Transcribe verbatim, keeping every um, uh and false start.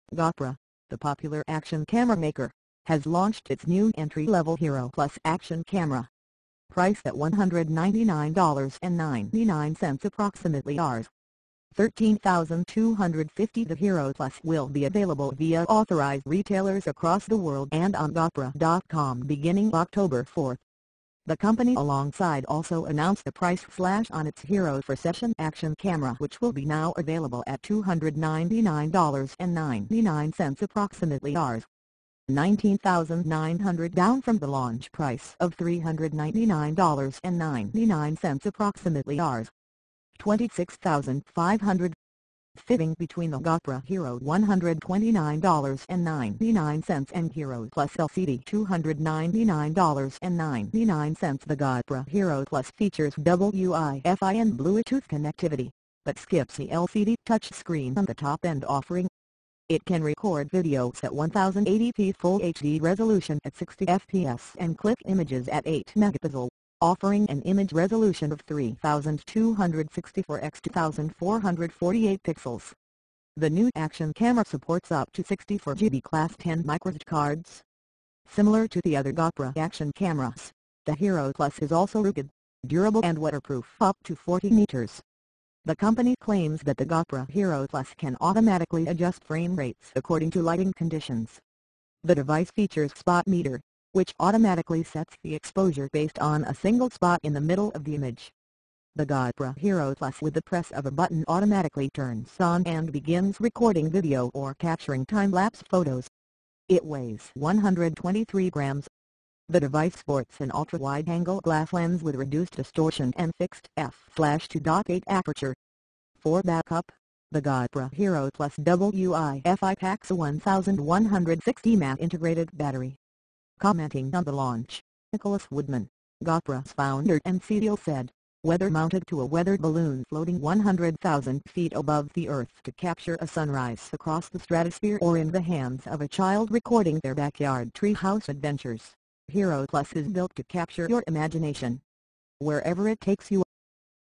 GoPro, the popular action camera maker, has launched its new entry-level Hero Plus action camera. Priced at one hundred ninety-nine dollars and ninety-nine cents approximately Rs. thirteen thousand two hundred fifty dollars. The Hero Plus will be available via authorized retailers across the world and on GoPro dot com beginning October fourth. The company alongside also announced a price slash on its Hero for Session action camera, which will be now available at two hundred ninety-nine dollars and ninety-nine cents approximately Rs. nineteen thousand nine hundred dollars, down from the launch price of three hundred ninety-nine dollars and ninety-nine cents approximately Rs. twenty-six thousand five hundred dollars. Fitting between the GoPro Hero one hundred twenty-nine dollars and ninety-nine cents and Hero Plus L C D two hundred ninety-nine dollars and ninety-nine cents. The GoPro Hero Plus features Wi-Fi and Bluetooth connectivity, but skips the L C D touchscreen on the top-end offering. It can record videos at ten eighty p Full H D resolution at sixty F P S and clip images at eight megapixels, offering an image resolution of three thousand two hundred sixty-four by two thousand four hundred forty-eight pixels. The new action camera supports up to sixty-four gigabyte class ten microSD cards. Similar to the other GoPro action cameras, the Hero Plus is also rugged, durable and waterproof up to forty meters. The company claims that the GoPro Hero Plus can automatically adjust frame rates according to lighting conditions. The device features Spot Meter, which automatically sets the exposure based on a single spot in the middle of the image. The GoPro Hero Plus with the press of a button automatically turns on and begins recording video or capturing time-lapse photos. It weighs one hundred twenty-three grams. The device sports an ultra-wide-angle glass lens with reduced distortion and fixed f two point eight aperture. For backup, the GoPro Hero Plus Wi-Fi packs a eleven sixty milliamp hour integrated battery. Commenting on the launch, Nicholas Woodman, GoPro's founder and C E O said, "Whether mounted to a weather balloon floating one hundred thousand feet above the Earth to capture a sunrise across the stratosphere or in the hands of a child recording their backyard treehouse adventures, Hero Plus is built to capture your imagination. Wherever it takes you."